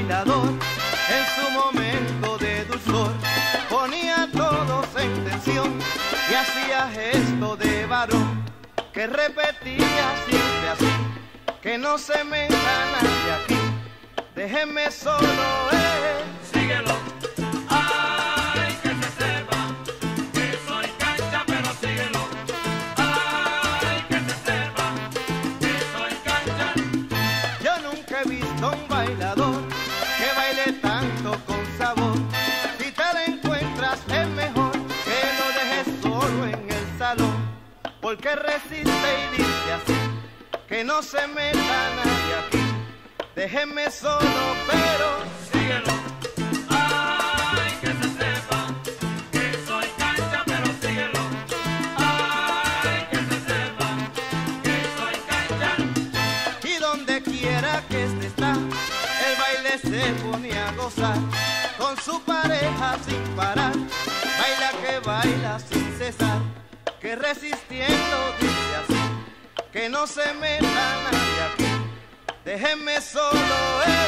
bailador, en su momento de dulzor, ponía a todos en tensión y hacía gesto de varón, que repetía siempre así, que no se meta nadie aquí, déjenme solo, síguelo. Ay, que se sepa que soy cancha, pero síguelo. Ay, que se sepa que soy cancha. Yo nunca he visto un bailador que baile tanto con sabor. Si te la encuentras es mejor que lo dejes solo en el salón, porque resiste y dice así, que no se meta nadie aquí, déjenme solo, pero síguelo. Ay, que se sepa que soy cancha, pero síguelo. Ay, que se sepa que soy cancha. y donde quiera que este está, el baile se pone a gozar, con su pareja sin parar, baila que baila sin cesar, que resistiendo dice así, que no se meta nadie aquí, déjenme solo,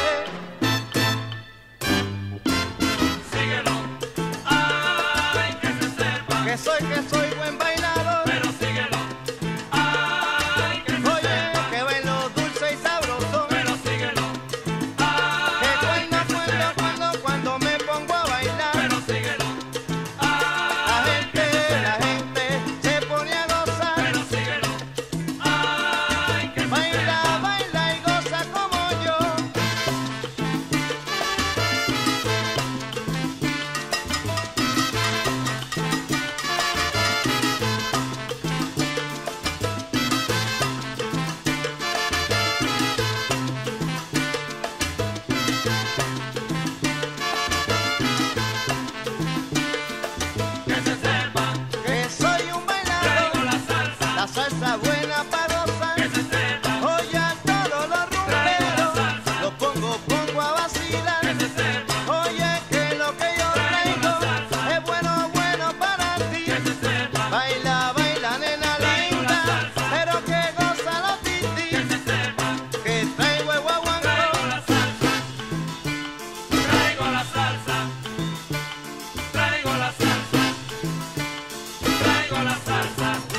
Síguelo. Ay, que se sepa que soy buen bailador, pero síguelo. Ay, que se oye, sepa que bailo dulce y sabroso, pero síguelo. que Ay, que se sepa cuando me pongo a bailar, pero síguelo. la Ay, que se sepa gente se pone a gozar, pero síguelo. Ay, que se baila, sepa baila y goza como yo. que se sepa Que soy un bailador, traigo la salsa. la salsa buena para gozar. Que se sepa Oye a todos los rumberos, los pongo a vacilar. que se sepa Oye que lo que yo traigo es bueno, bueno para ti. que se sepa Baila, baila nena linda, pero que goza la titi, que se sepa que traigo el guaguancó. traigo la salsa. Traigo la salsa. Traigo la salsa. Traigo la salsa.